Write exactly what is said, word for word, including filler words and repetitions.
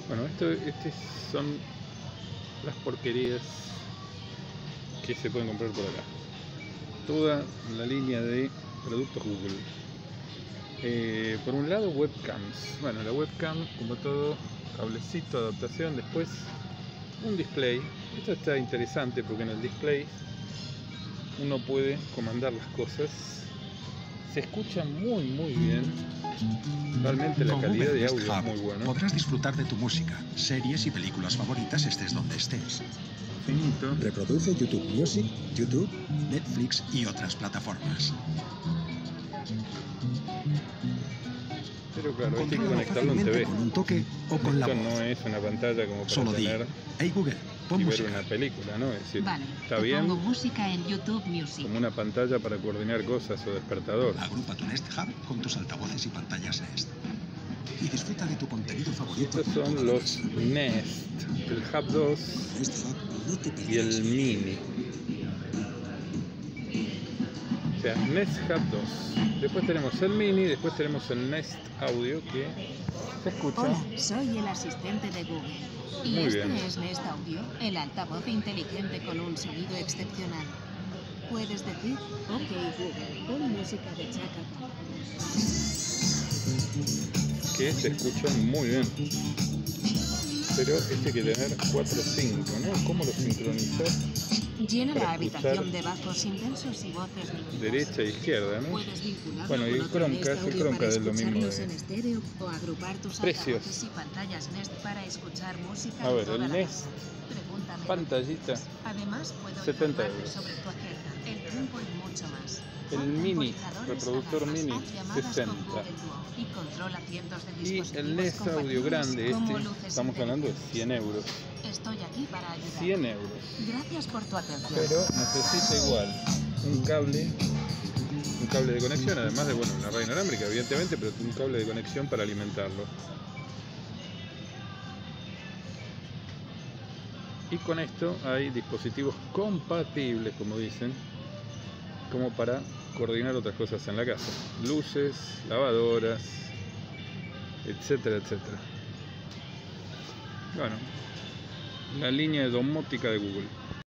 Bueno, esto este son las porquerías que se pueden comprar por acá. Toda la línea de productos Google. Eh, por un lado, webcams. Bueno, la webcam, como todo, cablecito, adaptación, después un display. Esto está interesante porque en el display uno puede comandar las cosas. Se escucha muy muy bien. Realmente la Con calidad Google de Nest audio es Hub muy buena. podrás disfrutar de tu música, series y películas favoritas estés donde estés. Finito. Reproduce YouTube Music, YouTube, Netflix y otras plataformas. Pero claro, esto hay que Contrólalo conectarlo en T V. fácilmente con un toque o con la Esto voz. no es una pantalla como para Solo di, tener hey Google, pon y ver música. una película, ¿no? Es decir, Vale, está te bien pongo música en YouTube Music. como una pantalla para coordinar cosas o despertador. Agrupa tu Nest Hub con tus altavoces y pantallas Nest. Y disfruta de tu contenido favorito. Estos son los Nest, el Hub dos Nest Hub no te y el Mini. O sea, Nest Hub dos. Después tenemos el Mini, después tenemos el Nest Audio que se escucha. Hola, soy el asistente de Google. Y Muy este bien. es Nest Audio, el altavoz inteligente con un sonido excepcional. Puedes decir, ok Google, pon música de Chaka Khan. Que se escucha muy bien. Pero este hay que tener cuatro o cinco, ¿no? ¿Cómo lo sincronizas? Llena Para la habitación escuchar de bajos intensos y voces diminutas. Derecha e izquierda, ¿no? Puedes vincularlo Bueno, y con el otro Chromecast, Nest el Audio Chromecast para es lo mismo escucharlos de- en estéreo o agrupar tus Precios. altavoces y pantallas Nest para escuchar música A de ver, toda el la Nest, casa. Pregúntame. pantallita, Además, puedo setenta informarte euros. sobre tu agenda, el tiempo y mucho más. El Haz Mini, temporizadores, reproductor alarmas, Mini, haz llamadas con sesenta. Google Duo y controla cientos de Y dispositivos el Nest Audio compatibles grande, como este, luces estamos hablando de inteligentes. cien euros. Estoy aquí para ayudar. cien euros. Gracias por tu atención. Pero necesita igual un cable, un cable de conexión, además de, bueno, una red inalámbrica, evidentemente, pero un cable de conexión para alimentarlo. Y con esto hay dispositivos compatibles, como dicen, como para coordinar otras cosas en la casa. Luces, lavadoras, etcétera, etcétera. Bueno, la línea de domótica de Google.